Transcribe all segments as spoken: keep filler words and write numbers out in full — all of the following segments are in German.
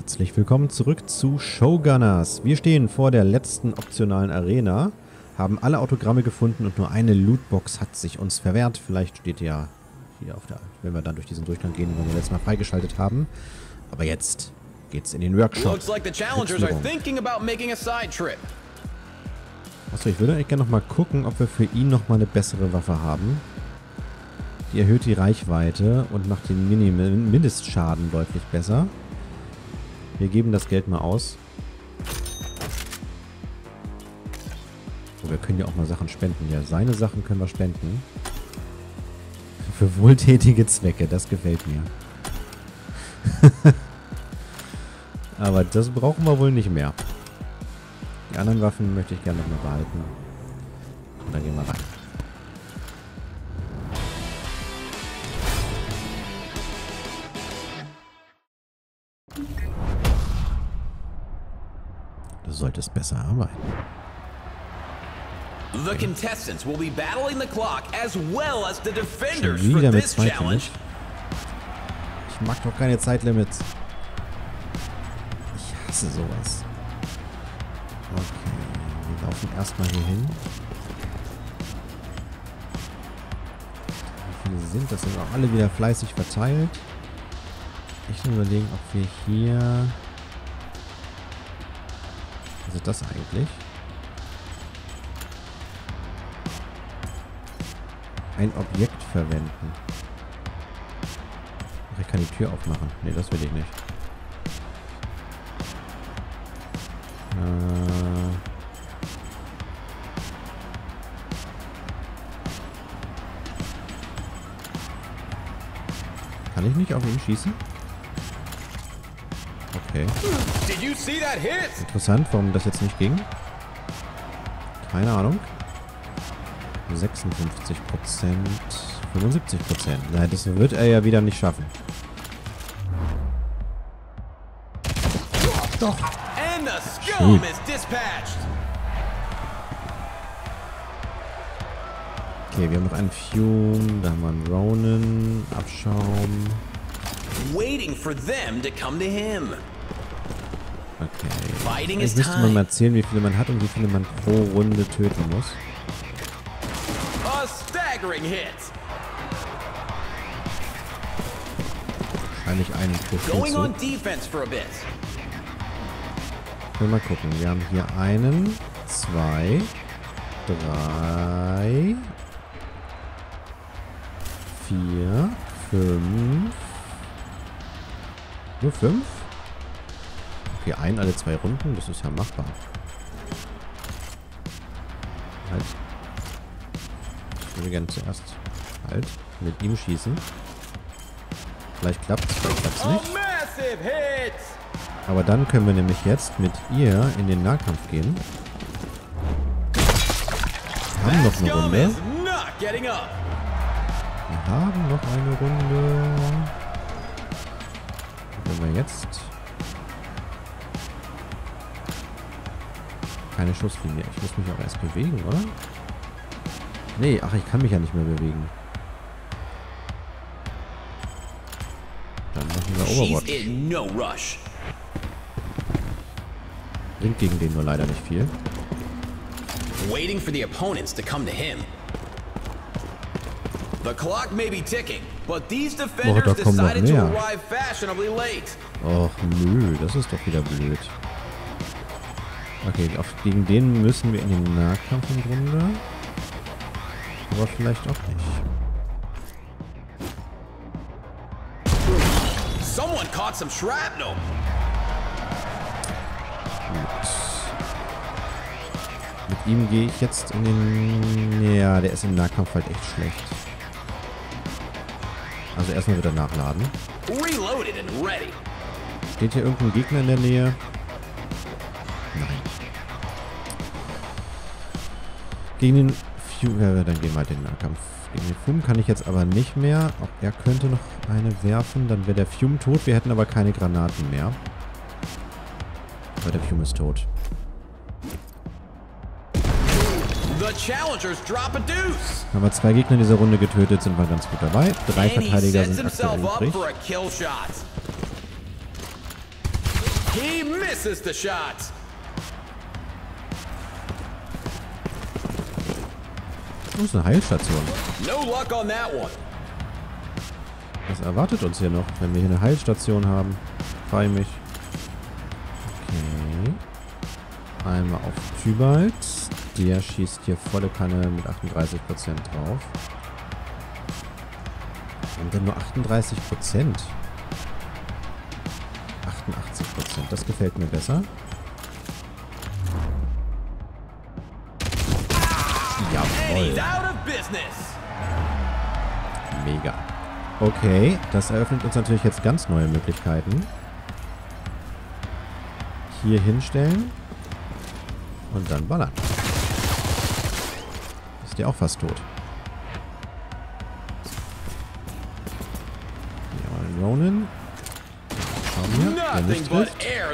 Herzlich willkommen zurück zu Showgunners. Wir stehen vor der letzten optionalen Arena, haben alle Autogramme gefunden und nur eine Lootbox hat sich uns verwehrt. Vielleicht steht ja hier auf der, wenn wir dann durch diesen Durchgang gehen, den wir letztes Mal freigeschaltet haben. Aber jetzt geht's in den Workshop. Looks like the challengers are thinking about making a side trip. Achso, ich würde eigentlich gerne nochmal gucken, ob wir für ihn nochmal eine bessere Waffe haben. Die erhöht die Reichweite und macht den Minim- Mindestschaden deutlich besser. Wir geben das Geld mal aus. Oh, wir können ja auch mal Sachen spenden. Ja, seine Sachen können wir spenden. Für wohltätige Zwecke, das gefällt mir. Aber das brauchen wir wohl nicht mehr. Die anderen Waffen möchte ich gerne noch mal behalten. Und dann gehen wir rein. Du solltest besser arbeiten. The contestants will be battling the clock as well as the defenders Schon for wieder mit this zwei challenge. Ich mag doch keine Zeitlimits. Ich hasse sowas. Okay, wir laufen erstmal hier hin. Wie viele sind das? Sind auch alle wieder fleißig verteilt. Ich will überlegen, ob wir hier... Was ist das eigentlich? Ein Objekt verwenden. Ach, ich kann die Tür aufmachen. Ne, das will ich nicht. Äh kann ich nicht auf ihn schießen? Okay. Did you see that hit? Interessant, warum das jetzt nicht ging. Keine Ahnung. sechsundfünfzig Prozent. fünfundsiebzig Prozent. Nein, das wird er ja wieder nicht schaffen. Doch. And the scum is dispatched. Okay, wir haben noch einen Fume. Da haben wir einen Ronin. Abschaum. Waiting for them to come to him. Okay. Fighting Jetzt is müsste man time. mal zählen, wie viele man hat und wie viele man pro Runde töten muss. A staggering hit. Wahrscheinlich einen pro Going on Schütze. defense for a bit. Wir mal gucken. Wir haben hier einen, zwei, drei, vier, fünf. Nur fünf? Okay, ein alle zwei Runden, das ist ja machbar. Halt. Ich würde gerne zuerst halt mit ihm schießen. Vielleicht klappt's, vielleicht klappt's A nicht. massive hit. Aber dann können wir nämlich jetzt mit ihr in den Nahkampf gehen. Wir haben noch eine Scum Runde. is not getting up. Wir haben noch eine Runde. Wenn wir jetzt... Keine Schusslinie. Ich muss mich auch erst bewegen, oder? Nee, ach, ich kann mich ja nicht mehr bewegen. Dann machen wir She's Overwatch. in no rush. Bringt gegen den nur leider nicht viel. Waiting for the opponents to come to him. The clock may be ticking, but these defenders da kommen noch decided to mehr. arrive fashionably late. Och nö, das ist doch wieder blöd. Okay, auf, gegen den müssen wir in den Nahkampf im Grunde. Aber vielleicht auch nicht. Someone caught some shrapnel. Gut. Mit ihm gehe ich jetzt in den... Ja, der ist im Nahkampf halt echt schlecht. Also erstmal wieder nachladen. Reloaded and ready. Steht hier irgendein Gegner in der Nähe? Nein. Gegen den Fume... Ja, dann gehen wir halt in den Nahkampf. Gegen den Fume kann ich jetzt aber nicht mehr. Auch er könnte noch eine werfen. Dann wäre der Fume tot. Wir hätten aber keine Granaten mehr. Aber der Fume ist tot. The challengers drop a deuce. Haben wir zwei Gegner in dieser Runde getötet, sind wir ganz gut dabei. Drei And he Verteidiger sets sind aktuell himself up übrig. for a kill shot. He misses the shot. Das ist eine Heilstation. No luck on that one. Was erwartet uns hier noch, wenn wir hier eine Heilstation haben? Freu mich. Okay. Einmal auf Tybalt. Der schießt hier volle Kanne mit achtunddreißig Prozent drauf. Und dann nur achtunddreißig Prozent. achtundachtzig Prozent. Das gefällt mir besser. Jawohl. Mega. Okay, das eröffnet uns natürlich jetzt ganz neue Möglichkeiten. Hier hinstellen. Und dann ballern. Ist der auch fast tot. Ja, Ronin. Schauen wir, der nicht trifft.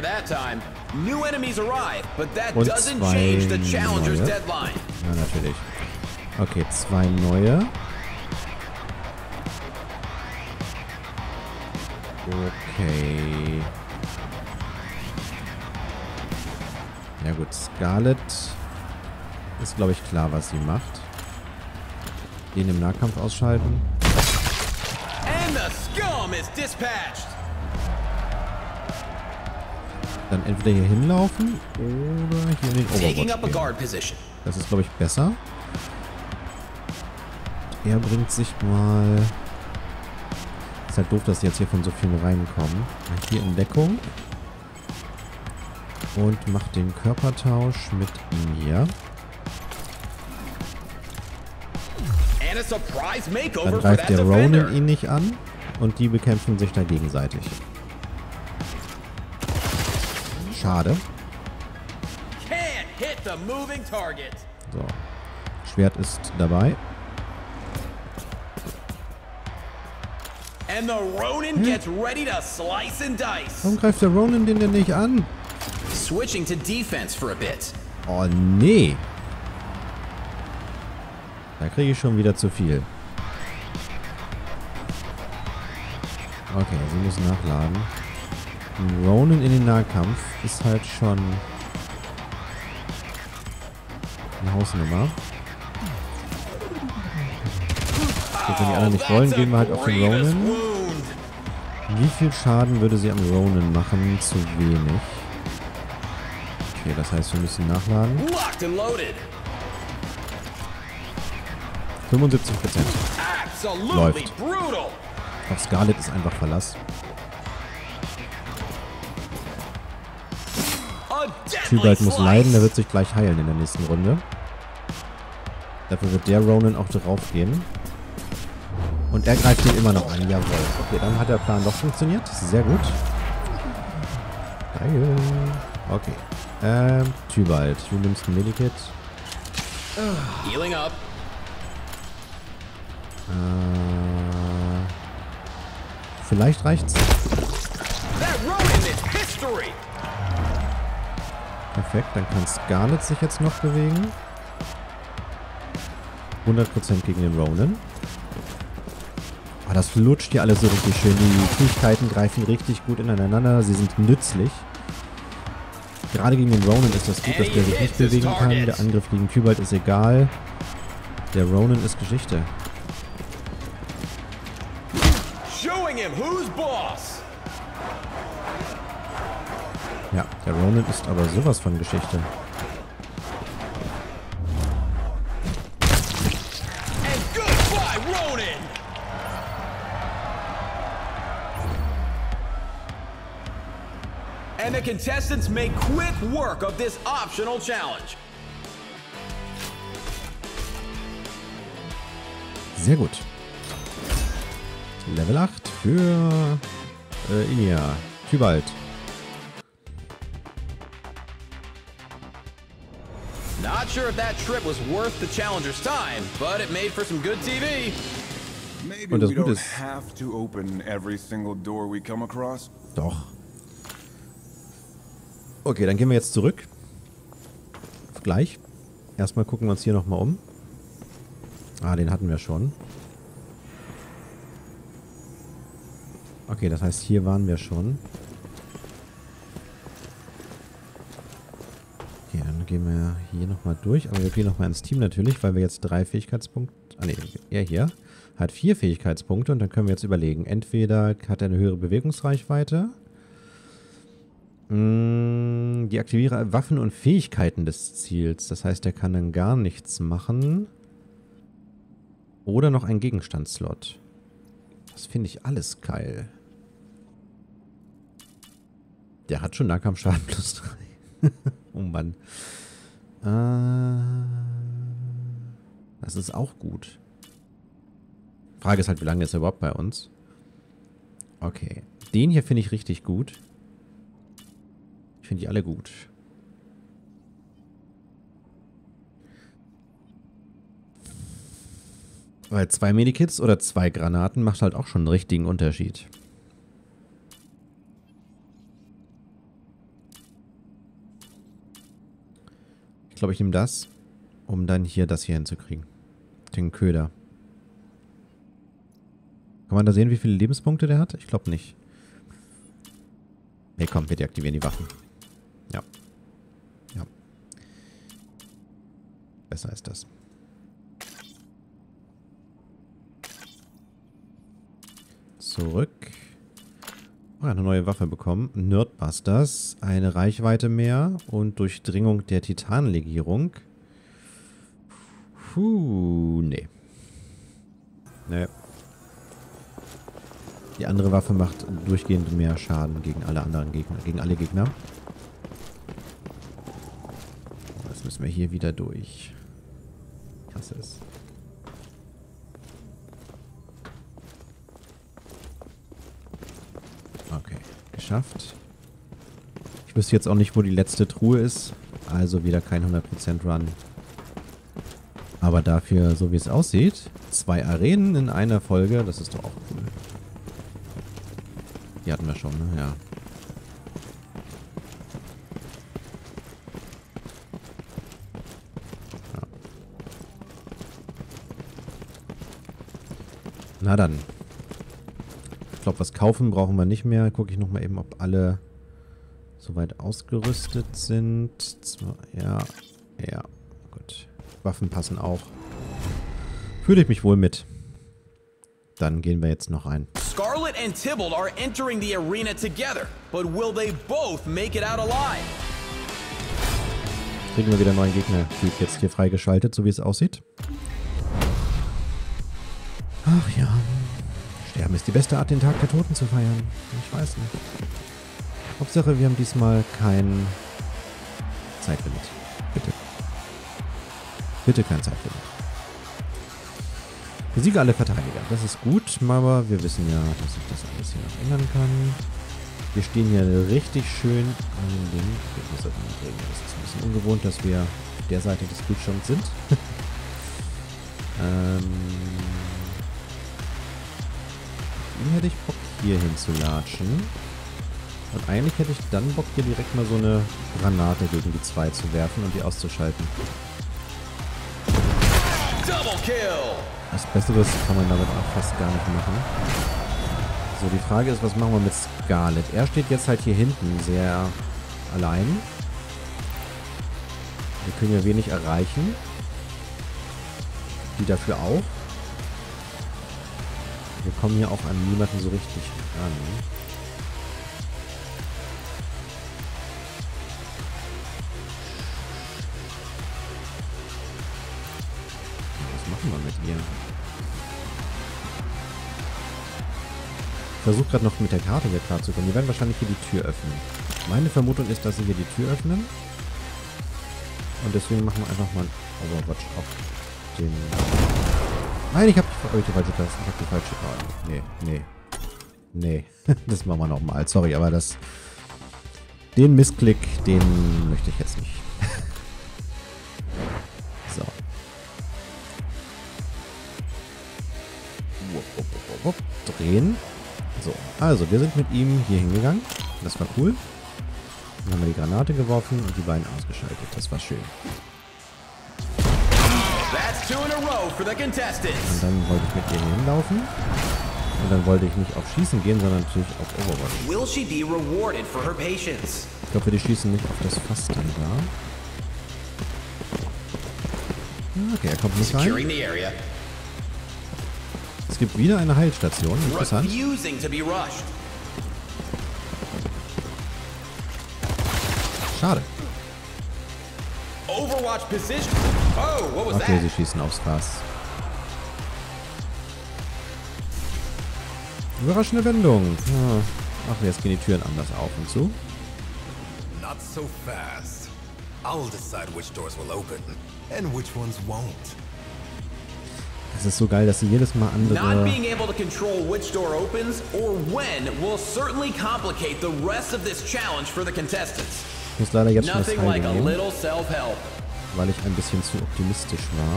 Und zwei neue. Ja, natürlich. Okay, zwei neue. Okay. Ja gut, Scarlet ist, glaube ich, klar, was sie macht. Den im Nahkampf ausschalten. Dann entweder hier hinlaufen oder hier in den Overwatch gehen. Das ist, glaube ich, besser. Er bringt sich mal... Ist halt doof, dass die jetzt hier von so vielen reinkommen. Hier in Deckung. Und macht den Körpertausch mit ihm hier. Dann greift der Ronin ihn nicht an. Und die bekämpfen sich da gegenseitig. Schade. So. Schwert ist dabei. And the Ronin hm? gets ready to slice and dice. Warum greift der Ronin den denn nicht an? Switching to defense for a bit. Oh nee. Da kriege ich schon wieder zu viel. Okay, sie muss nachladen. Ein Ronin in den Nahkampf ist halt schon eine Hausnummer. Gut, wenn die anderen nicht wollen, gehen wir halt auf den Ronin. Wie viel Schaden würde sie am Ronin machen? Zu wenig. Okay, das heißt, wir müssen nachladen. fünfundsiebzig Prozent. Läuft. Auf Scarlet ist einfach Verlass. Tybalt muss leiden, der wird sich gleich heilen in der nächsten Runde. Dafür wird der Ronin auch drauf gehen. Und er greift ihn immer noch an. Jawohl. Okay, dann hat der Plan doch funktioniert. Sehr gut. Geil. Okay. Ähm, Tybalt. Du nimmst ein Medikit. Healing up. Äh, vielleicht reicht's. Perfekt, dann kann Scarlet sich jetzt noch bewegen. hundert Prozent gegen den Ronin. Oh, das flutscht hier alles so richtig schön. Die Fähigkeiten greifen richtig gut ineinander. Sie sind nützlich. Gerade gegen den Ronin ist das gut, dass der sich nicht bewegen kann. Der Angriff gegen Tybalt ist egal. Der Ronin ist Geschichte. Ja, der Ronin ist aber sowas von Geschichte. And the contestants make quick work of this optional challenge. Sehr gut. Level acht für äh, Ilia. Tybalt. Not sure if that trip was worth the challenger's time, but it made for some good T V. Maybe we don't have to open every single door we come across. Doch. Okay, dann gehen wir jetzt zurück. Auf gleich. Erstmal gucken wir uns hier nochmal um. Ah, den hatten wir schon. Okay, das heißt, hier waren wir schon. gehen wir hier nochmal durch. Aber wir gehen nochmal ins Team natürlich, weil wir jetzt drei Fähigkeitspunkte... Ah ne, er hier hat vier Fähigkeitspunkte und dann können wir jetzt überlegen. Entweder hat er eine höhere Bewegungsreichweite. Mh, die aktiviere Waffen und Fähigkeiten des Ziels. Das heißt, er kann dann gar nichts machen. Oder noch ein Gegenstandsslot. Das finde ich alles geil. Der hat schon Nahkampfschaden plus drei. Oh Mann. Äh, das ist auch gut. Frage ist halt, wie lange ist er überhaupt bei uns? Okay. Den hier finde ich richtig gut. Ich finde die alle gut. Weil zwei Medikits oder zwei Granaten macht halt auch schon einen richtigen Unterschied. Ich glaube, ich nehme das, um dann hier das hier hinzukriegen. Den Köder. Kann man da sehen, wie viele Lebenspunkte der hat? Ich glaube nicht. Ne, komm, wir deaktivieren die Waffen. Ja. Ja. Besser ist das. Zurück. Oh, eine neue Waffe bekommen. Nerdbusters. Eine Reichweite mehr und Durchdringung der Titanlegierung. Puh, nee. Nee. Die andere Waffe macht durchgehend mehr Schaden gegen alle anderen Gegner, gegen alle Gegner. Jetzt müssen wir hier wieder durch. Ich hasse es. Okay, geschafft. Ich wüsste jetzt auch nicht, wo die letzte Truhe ist. Also wieder kein hundert Prozent Run. Aber dafür, so wie es aussieht, zwei Arenen in einer Folge, das ist doch auch cool. Die hatten wir schon, ne? Ja. Ja. Na dann. Ich glaube, was kaufen brauchen wir nicht mehr. Gucke ich nochmal eben, ob alle soweit ausgerüstet sind. Zwar, ja, ja, gut. Waffen passen auch. Fühle ich mich wohl mit. Dann gehen wir jetzt noch ein. Scarlet and Tybalt are entering the arena together, but will they both make it out alive? Kriegen wir wieder einen neuen Gegner-Typ jetzt hier freigeschaltet, so wie es aussieht. Ach ja. Sterben ist die beste Art, den Tag der Toten zu feiern. Ich weiß nicht. Hauptsache, wir haben diesmal kein Zeitlimit. Bitte. Bitte kein Zeitlimit. Besiege alle Verteidiger. Das ist gut, aber wir wissen ja, dass ich das alles hier noch ändern kann. Wir stehen hier richtig schön an den... Das ist ein bisschen ungewohnt, dass wir auf der Seite des Bildschirms sind. ähm... Den hätte ich Bock, hier hinzulatschen. Und eigentlich hätte ich dann Bock, hier direkt mal so eine Granate gegen die zwei zu werfen und die auszuschalten. Double kill! Was Besseres kann man damit auch fast gar nicht machen. So, die Frage ist, was machen wir mit Scarlet? Er steht jetzt halt hier hinten sehr allein. Wir können ja wenig erreichen. Die dafür auch. Wir kommen hier auch an niemanden so richtig ran. Was machen wir mit ihr? Ich versuche gerade noch mit der Karte hier klar zu kommen. Die werden wahrscheinlich hier die Tür öffnen. Meine Vermutung ist, dass sie hier die Tür öffnen. Und deswegen machen wir einfach mal Overwatch auf den... Nein, ich habe die, die falsche Taste. Ich habe die falsche Karte. Nee, nee. Nee. Das machen wir nochmal. Sorry, aber das... Den Missklick, den möchte ich jetzt nicht. So. Wupp, wupp, wupp, wupp. Drehen. So, also wir sind mit ihm hier hingegangen. Das war cool. Dann haben wir die Granate geworfen und die beiden ausgeschaltet. Das war schön. Und dann wollte ich mit ihr hier hinlaufen. Und dann wollte ich nicht auf Schießen gehen, sondern natürlich auf Overwatch. Ich glaube, wir die schießen nicht auf das Fass dann da. Okay, er kommt nicht rein. Es gibt wieder eine Heilstation. Interessant. Schade. Okay, sie schießen aufs Gras. Überraschende Wendung. Ach, jetzt gehen die Türen anders auf und zu. Not so fast. I'll decide which doors will open and which ones won't. Es ist so geil, dass sie jedes Mal andere... Not being able to control which door opens or when will certainly complicate the rest of this challenge for the contestants. Ich muss leider jetzt schon das Nothing like Heil a nehmen, little self-help. weil ich ein bisschen zu optimistisch war.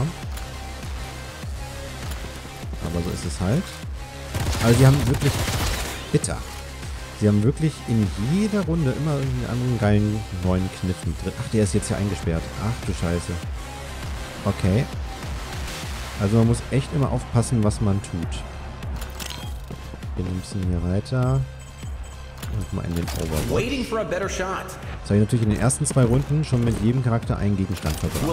Aber so ist es halt. Also sie haben wirklich... Bitter. Sie haben wirklich in jeder Runde immer irgendwie einen anderen geilen neuen Kniff mit drin. Ach, der ist jetzt hier eingesperrt. Ach du Scheiße. Okay. Also man muss echt immer aufpassen, was man tut. Wir müssen hier weiter. Und mal in den Overwatch. Das habe ich natürlich in den ersten zwei Runden schon mit jedem Charakter einen Gegenstand verbraten.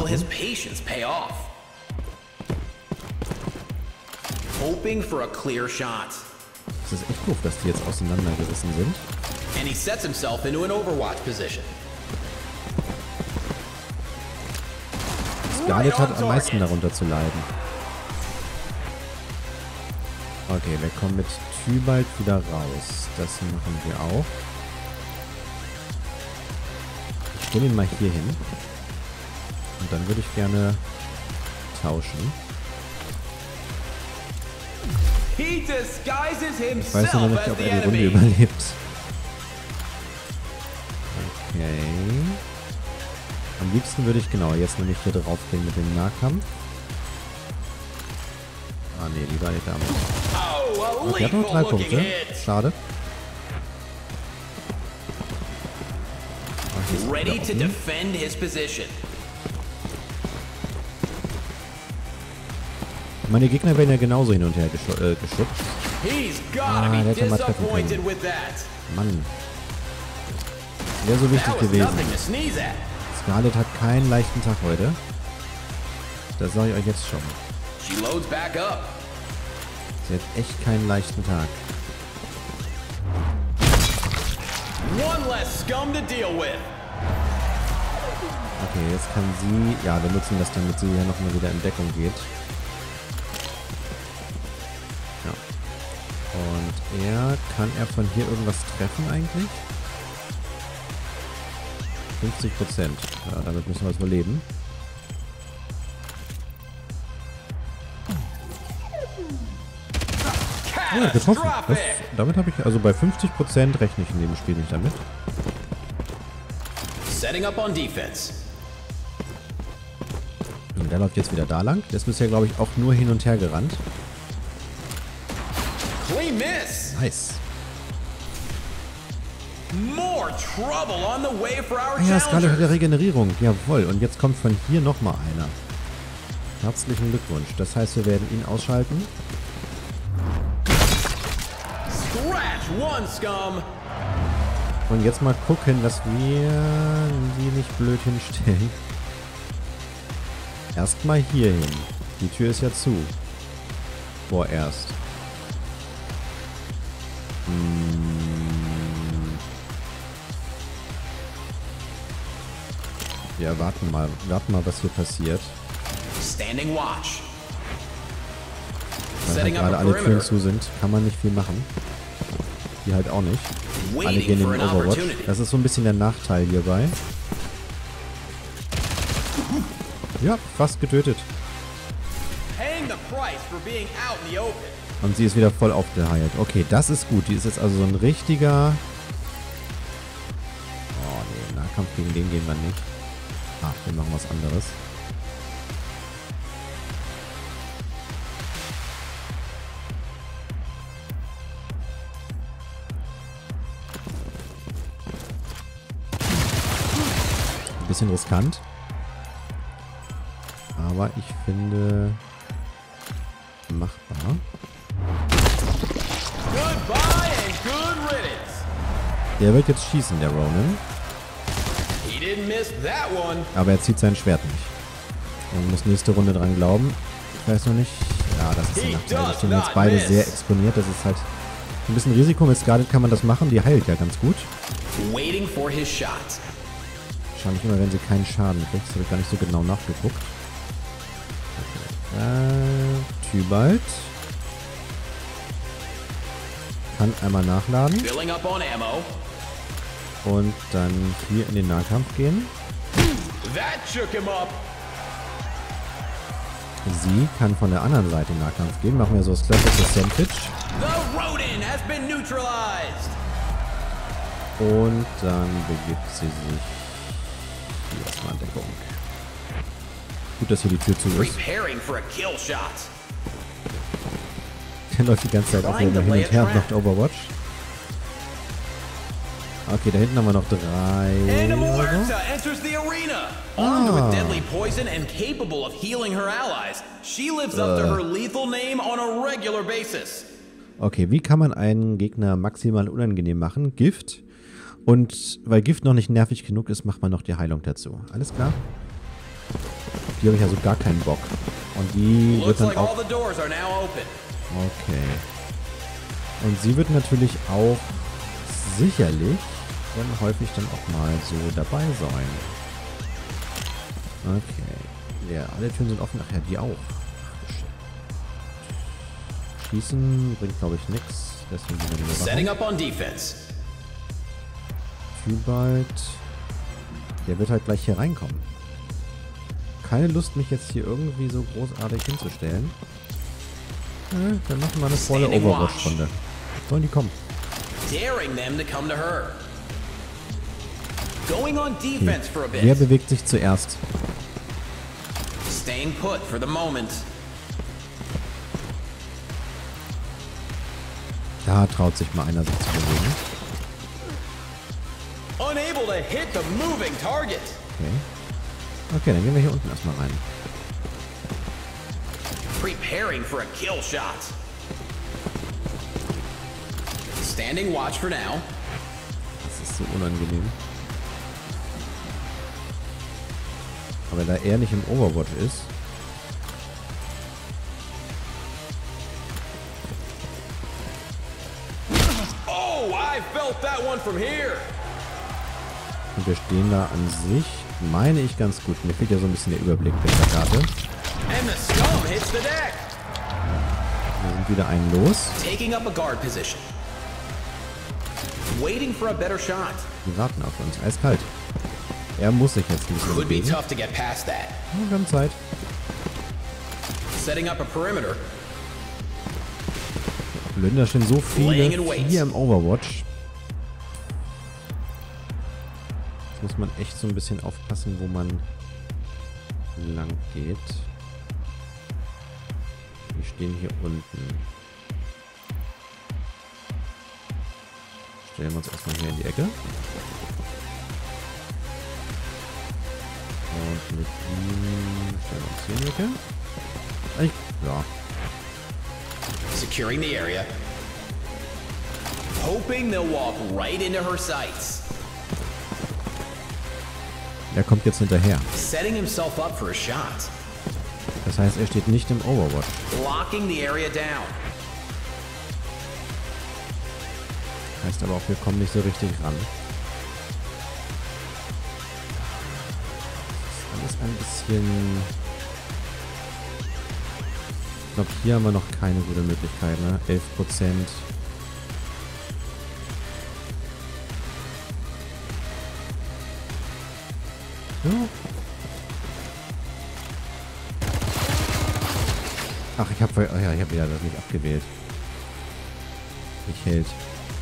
Hoping for a clear shot. Das ist echt doof, dass die jetzt auseinandergerissen sind. And he sets himself into an Overwatch position. Scarlet hat am meisten darunter zu leiden. Okay, wir kommen mit Tybalt wieder raus. Das machen wir auch. Ich stelle ihn mal hier hin. Und dann würde ich gerne tauschen. Ich weiß noch nicht, ob er die Runde überlebt. Okay. Am liebsten würde ich genau jetzt nämlich hier drauf gehen mit dem Nahkampf. Ah ne, lieber nicht damit. Okay, hat noch drei Punkte. Schade. Ach, ready to defend his position. Meine Gegner werden ja genauso hin und her geschu äh, geschubst. Ah, der hätte mal treffen können. Mann. Wäre so wichtig gewesen. Scarlet hat keinen leichten Tag heute. Das sage ich euch jetzt schon. Sie hat echt keinen leichten Tag. Okay, jetzt kann sie... Ja, wir nutzen das, damit sie hier nochmal wieder in Deckung geht. Ja. Und er... Kann er von hier irgendwas treffen eigentlich? fünfzig Prozent. Ja, damit müssen wir es überleben. Ja, getroffen. Das, damit habe ich, also bei fünfzig Prozent rechne ich in dem Spiel nicht damit. Setting up on defense. Und der läuft jetzt wieder da lang. Der ist bisher, glaube ich, auch nur hin und her gerannt. Clean miss. Nice. More trouble on the way for our ah ja, Scarlet hat ja Regenerierung. Jawohl. Und jetzt kommt von hier nochmal einer. Herzlichen Glückwunsch. Das heißt, wir werden ihn ausschalten. Und jetzt mal gucken, dass wir die nicht blöd hinstellen. Erstmal hier hin. Die Tür ist ja zu. Vorerst. Hm. Ja, warten mal. Warten mal, was hier passiert. Standing watch. Weil halt gerade alle Türen zu sind, kann man nicht viel machen. Hier halt auch nicht. Alle gehen in den Overwatch. Das ist so ein bisschen der Nachteil hierbei. Ja, fast getötet. Und sie ist wieder voll aufgeheilt. Okay, das ist gut. Die ist jetzt also so ein richtiger... Oh nee, Nahkampf gegen den gehen wir nicht. Ah, wir machen was anderes. Bisschen riskant. Aber ich finde machbar. Der wird jetzt schießen, der Ronin. Aber er zieht sein Schwert nicht. Man muss nächste Runde dran glauben. Ich weiß noch nicht. Ja, das ist der Nachteil. Wir stehen jetzt beide sehr exponiert. Das ist halt ein bisschen Risiko. Mit Scarlet kann man das machen. Die heilt ja ganz gut. Waiting for his shot. Wahrscheinlich immer, wenn sie keinen Schaden kriegt. Das habe ich gar nicht so genau nachgeguckt. Okay. Äh, Tybalt. Kann einmal nachladen. Filling up on ammo. Und dann hier in den Nahkampf gehen. That shook him up. Sie kann von der anderen Seite in den Nahkampf gehen. Machen wir so das klassische Sandwich. The Rodin has been neutralized. Und dann begibt sie sich hier erstmal in Deckung. Gut, dass hier die Tür zu ist. Preparing for a kill shot. Der läuft die ganze Zeit auch wieder hin und her und macht Overwatch. Okay, da hinten haben wir noch drei. And Muerta enters the arena, armed with deadly poison and capable of healing her allies. She lives up to her lethal name on a regular basis. Okay, wie kann man einen Gegner maximal unangenehm machen? Gift. Und weil Gift noch nicht nervig genug ist, macht man noch die Heilung dazu. Alles klar? Die habe ich also gar keinen Bock. Und die wird dann auch... Okay. Und sie wird natürlich auch sicherlich dann häufig dann auch mal so dabei sein. Okay. Ja, alle Türen sind offen. Ach ja, die auch. Ach, shit. Schießen bringt, glaube ich, nichts. Deswegen sind wir Setting up on defense. Tybalt. Der wird halt gleich hier reinkommen. Keine Lust, mich jetzt hier irgendwie so großartig hinzustellen. Ja, dann machen wir eine volle Overwatch-Runde. Sollen die kommen? Daring them to come to her. Going on defense for a bit. Wer bewegt sich zuerst? Staying put for the moment. Da traut sich mal einer, sich zu bewegen. Unable to hit the moving target. Okay. Okay, dann gehen wir hier unten erstmal rein. Preparing for a kill shot. Standing watch for now. Das ist so unangenehm. Aber da er nicht im Overwatch ist. Oh, I felt that one from here. Und wir stehen da an sich, meine ich, ganz gut. Mir fehlt ja so ein bisschen der Überblick der Karte. And the scum hits the deck. Wir sind wieder einen los. Taking up a guard position. Waiting for a better shot. Die warten auf uns. Eiskalt. Er muss sich jetzt ein bisschen Could be bewegen. tough to get past that. Ja, wir haben Zeit. Setting up a perimeter. Blöd, da stehen so viele hier im Overwatch. Jetzt muss man echt so ein bisschen aufpassen, wo man lang geht. Wir stehen hier unten. Stellen wir uns erstmal hier in die Ecke. Und mit ihm stellen wir uns hier in die Ecke. Ich, ja. Securing the area. Hoping they'll walk right into her sights. Er kommt jetzt hinterher. Setting himself up for a shot. Das heißt, er steht nicht im Overwatch. Locking the area down. Heißt aber auch, wir kommen nicht so richtig ran. Das ist alles ein bisschen... Ich glaube, hier haben wir noch keine gute Möglichkeit, ne? elf Prozent. Ja. Ach, ich habe oh ja, ich habe wieder das nicht abgewählt. Nicht hält.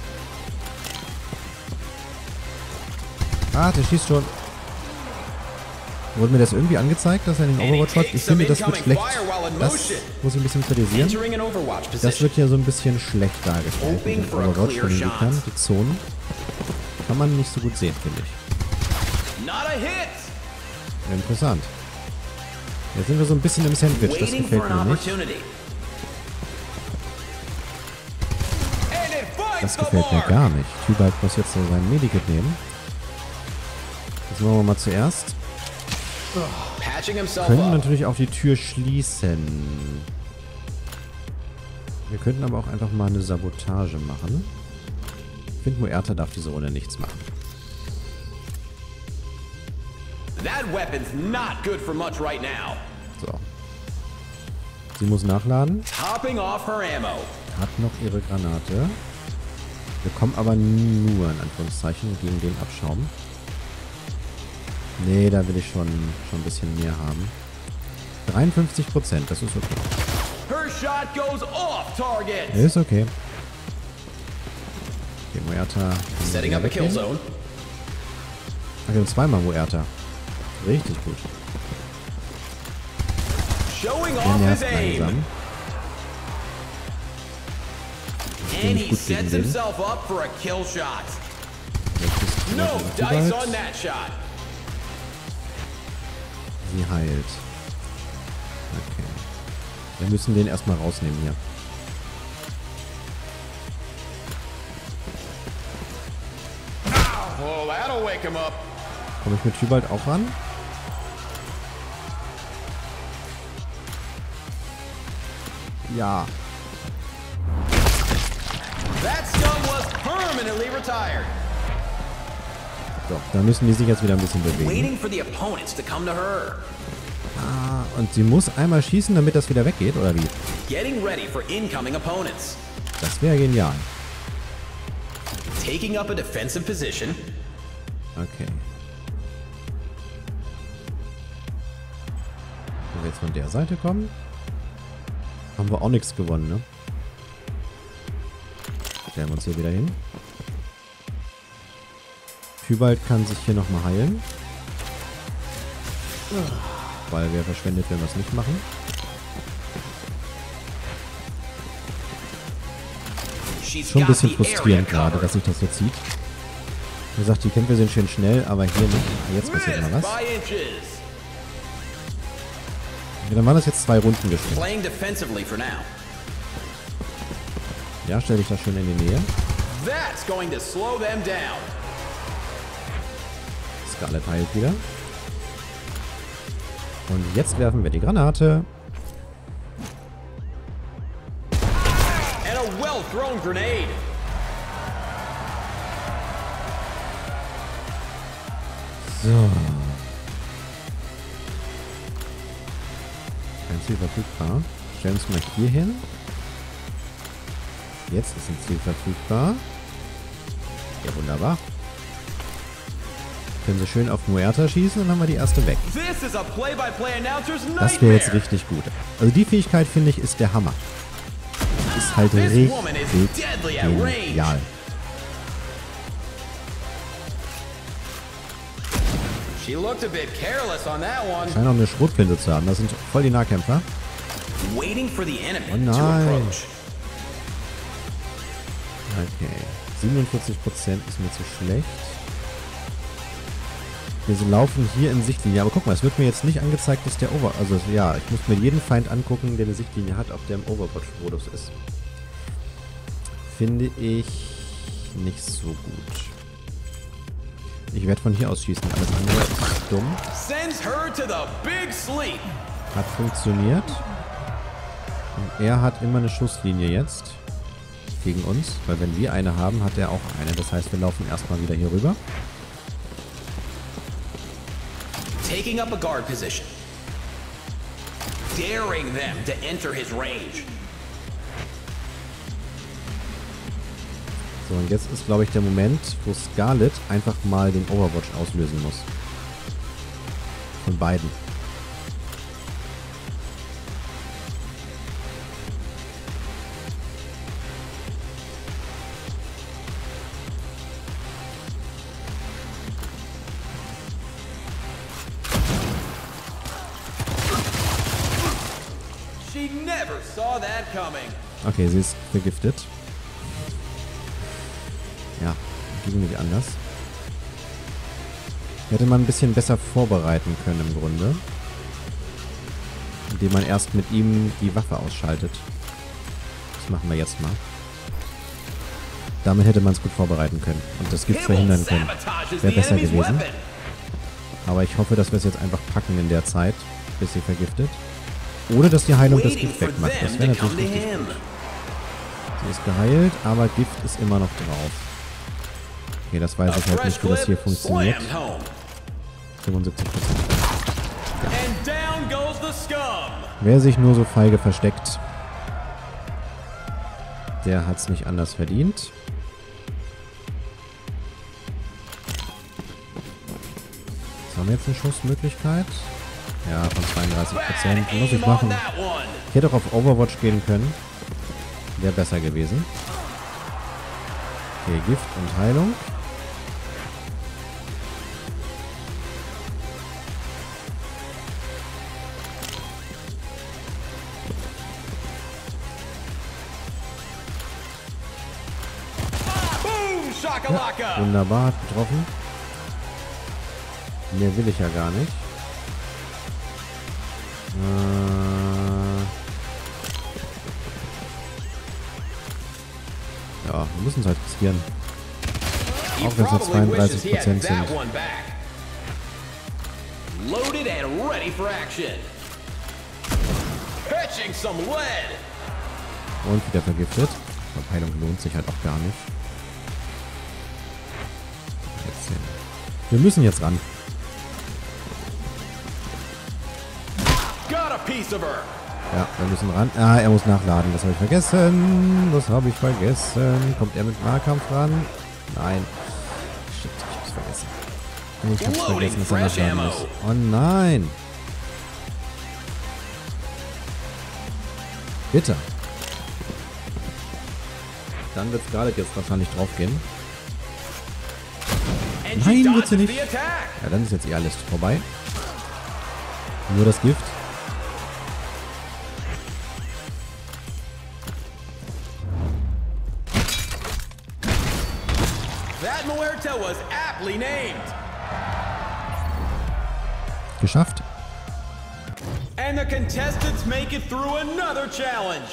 Ah, der schießt schon. Wurde mir das irgendwie angezeigt, dass er in den Overwatch hat? Ich finde, das wird schlecht. Das muss ich ein bisschen kritisieren. Das wird ja so ein bisschen schlecht dargestellt mit dem Overwatch von den Gegnern. Die Zonen kann man nicht so gut sehen, finde ich. Interessant. Jetzt sind wir so ein bisschen im Sandwich. Das gefällt mir nicht. Das gefällt mir gar nicht. Tybalt muss jetzt so sein Medikit nehmen. Das machen wir mal zuerst. patching himself Können up. natürlich auch die Tür schließen. Wir könnten aber auch einfach mal eine Sabotage machen. Ich finde, Muerta darf diese Runde nichts machen. That weapon's not good for much right now. So. Sie muss nachladen. Topping off her ammo. Hat noch ihre Granate. Wir kommen aber nur, in Anführungszeichen, gegen den Abschaum. Nee, da will ich schon, schon ein bisschen mehr haben. dreiundfünfzig Prozent, das ist okay. Her shot goes off target. Ist okay. Okay, Muerta. Setting up a kill zone. Ach, wir haben zweimal Muerta. Richtig gut. Showing Der off his nervt aim. langsam. And Nicht he gut sets gegen den. himself up for a kill shot. Jetzt ist No die dice Gewalt. on that shot. Sie heilt. Okay. Wir müssen den erstmal rausnehmen hier. Oh, that'll wake him up. Komme ich mit Tybalt auch ran? Ja. That stun was permanently retired. So, da müssen die sich jetzt wieder ein bisschen bewegen. Waiting for the opponents to come to her. Ah, und sie muss einmal schießen, damit das wieder weggeht, oder wie? Getting ready for incoming opponents. Das wäre genial. Taking up a defensive position. Okay. Wenn wir jetzt von der Seite kommen, haben wir auch nichts gewonnen, ne? Stellen wir uns hier wieder hin. Tybalt kann sich hier nochmal heilen. Weil wer verschwendet, wenn wir es nicht machen. She's Schon ein got bisschen the area frustrierend gerade, covered. dass sich das so zieht. Wie gesagt, die Kämpfe sind schön schnell, aber hier nicht. Ah, jetzt passiert mal Missed was. by inches. Ja, dann waren das jetzt zwei Runden gespielt. Playing defensively for now. Ja, stell dich da schön in die Nähe. That's going to slow them down. Scarlet heilt wieder. Und jetzt werfen wir die Granate. And a well-thrown grenade. So. Kein Ziel verfügbar. Stellen wir uns mal hier hin. Jetzt ist ein Ziel verfügbar. Ja, wunderbar. Können sie schön auf Muerta schießen und dann haben wir die erste weg. This is a play-by-play announcer's Das wäre jetzt nightmare. richtig gut. Also die Fähigkeit, finde ich, ist der Hammer. Ist halt This richtig woman is deadly at range. genial. She looked a bit careless on that one. Scheint auch eine Schrotflinte zu haben. Das sind voll die Nahkämpfer. Waiting for the enemy Oh to nein. approach. Okay. siebenundvierzig Prozent ist mir zu schlecht. Wir laufen hier in Sichtlinie. Aber guck mal, es wird mir jetzt nicht angezeigt, dass der Over... Also ja, ich muss mir jeden Feind angucken, der eine Sichtlinie hat, ob der im Overwatch-Modus ist. Finde ich nicht so gut. Ich werde von hier aus schießen. Alles andere ist dumm. Sends her to the big sleep. Hat funktioniert. Und er hat immer eine Schusslinie jetzt. Gegen uns. Weil wenn wir eine haben, hat er auch eine. Das heißt, wir laufen erstmal wieder hier rüber. Taking up a guard position. Daring them to enter his range. So, und jetzt ist, glaube ich, der Moment, wo Scarlet einfach mal den Overwatch auslösen muss. Von beiden. She never saw that coming. Okay, sie ist vergiftet. Ja, ging nicht anders. Hätte man ein bisschen besser vorbereiten können im Grunde. Indem man erst mit ihm die Waffe ausschaltet. Das machen wir jetzt mal. Damit hätte man es gut vorbereiten können. Und das Gift verhindern können. Wäre besser gewesen. Aber ich hoffe, dass wir es jetzt einfach packen in der Zeit. bis sie vergiftet. Oder dass die Heilung das Gift wegmacht. Das wäre natürlich richtig gut. Sie ist geheilt, aber Gift ist immer noch drauf. Okay, das weiß ich halt nicht, wie das hier funktioniert. fünfundsiebzig Prozent. Ja. Wer sich nur so feige versteckt, der hat es nicht anders verdient. So, haben wir jetzt eine Schussmöglichkeit? Ja, von zweiunddreißig Prozent. Muss ich machen. Ich hätte auch auf Overwatch gehen können. Wäre besser gewesen. Okay, Gift und Heilung. Ja, wunderbar, hat getroffen. Mehr will ich ja gar nicht. Äh ja, wir müssen es halt riskieren. Auch wenn es nur zweiunddreißig Prozent sind. Und wieder vergiftet. Ich glaube, Heilung lohnt sich halt auch gar nicht. Wir müssen jetzt ran. Ja, wir müssen ran. Ah, er muss nachladen. Das habe ich vergessen. Das habe ich vergessen. Kommt er mit Nahkampf ran? Nein. Shit, ich hab's vergessen. Ich hab's vergessen, dass er nachladen muss. Oh nein. Bitte. Dann wird es gerade jetzt wahrscheinlich drauf gehen. Nein, wird sie nicht. Ja, dann ist jetzt eh alles vorbei. Nur das Gift. Geschafft. And the contestants make it through another challenge.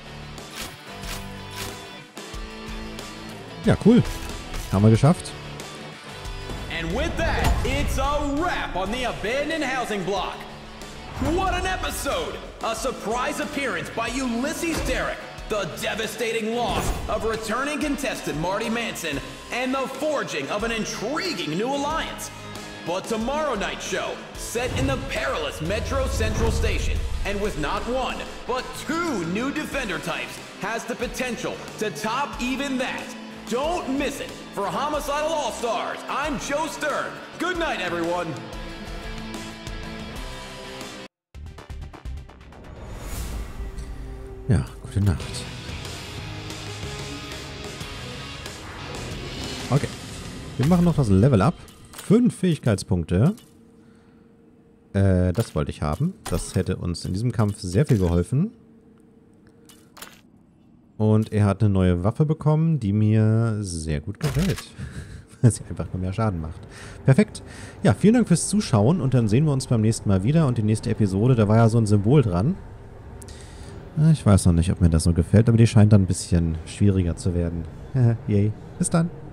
Ja, cool. Haben wir geschafft. And with that, it's a wrap on the abandoned housing block. What an episode! A surprise appearance by Ulysses Derrick, the devastating loss of returning contestant Marty Manson, and the forging of an intriguing new alliance. But tomorrow night's show, set in the perilous Metro Central Station, and with not one, but two new defender types, has the potential to top even that. Don't miss it. For Homicidal All-Stars, I'm Joe Stern. Good night, everyone. Ja, gute Nacht. Okay. Wir machen noch das Level Up. Fünf Fähigkeitspunkte. Äh, das wollte ich haben. Das hätte uns in diesem Kampf sehr viel geholfen. Und er hat eine neue Waffe bekommen, die mir sehr gut gefällt. Weil sie einfach nur mehr Schaden macht. Perfekt. Ja, vielen Dank fürs Zuschauen und dann sehen wir uns beim nächsten Mal wieder. Und die nächste Episode, da war ja so ein Symbol dran. Ich weiß noch nicht, ob mir das so gefällt, aber die scheint dann ein bisschen schwieriger zu werden. Yay. Bis dann.